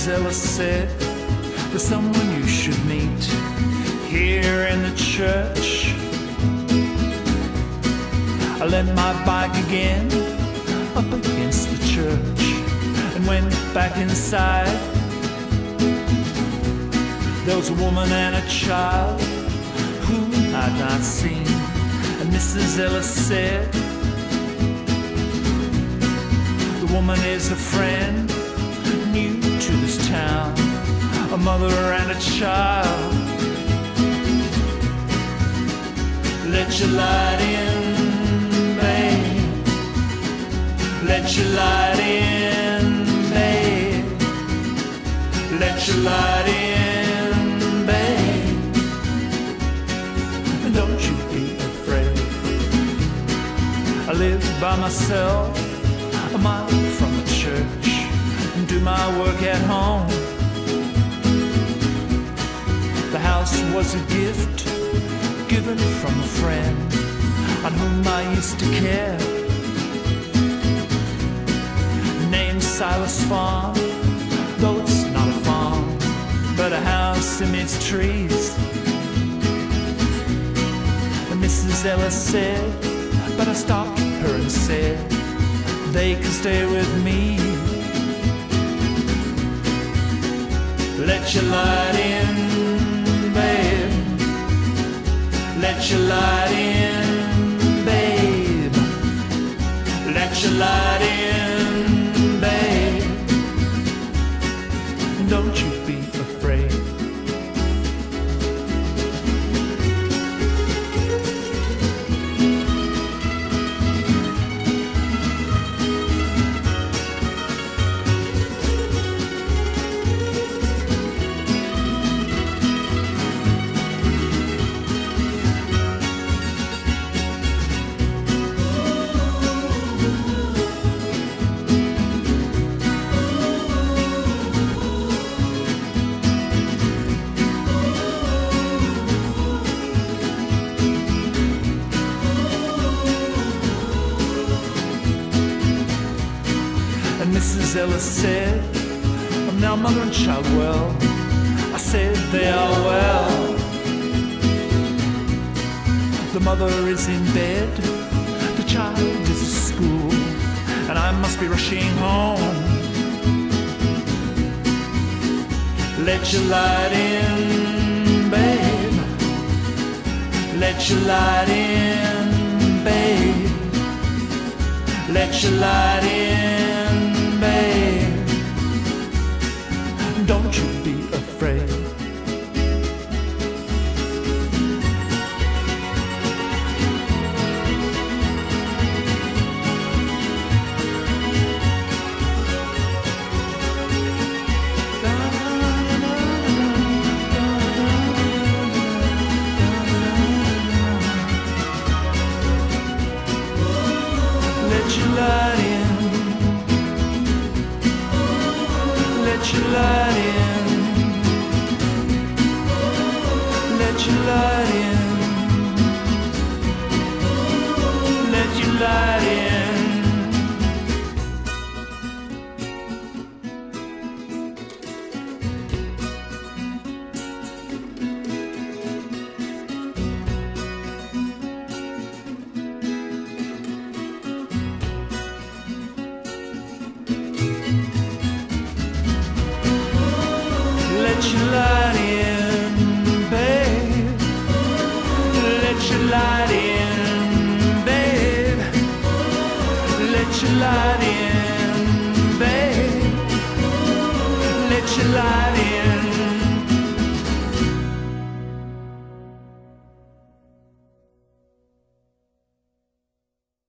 Mrs. Ellis said, there's someone you should meet here in the church. I lent my bike again up against the church and went back inside. There was a woman and a child whom I'd not seen, and Mrs. Ellis said, the woman is a friend new to this town, a mother and a child. Let your light in, babe. Let your light in, babe. Let your light in, babe. And don't you be afraid. I live by myself, a mile from the church, and do my work at home. The house was a gift given from a friend on whom I used to care, named Silas Farm, though it's not a farm but a house amidst trees. And Mrs. Ellis said, but I stopped her and said, they can stay with me. Let your light in, babe. Let your light in, babe. Let your light in, babe. Don't you be afraid. And Mrs. Ellis said, I'm now mother and child well. I said they are well. The mother is in bed, the child is at school, and I must be rushing home. Let your light in, babe. Let your light in, babe. Let your light in, babe. Don't you be afraid. Let your light in. Let your light in. Let your light in. Let your light in. Let your light in, babe. Let your light in, babe. Let your light in, babe. Let your light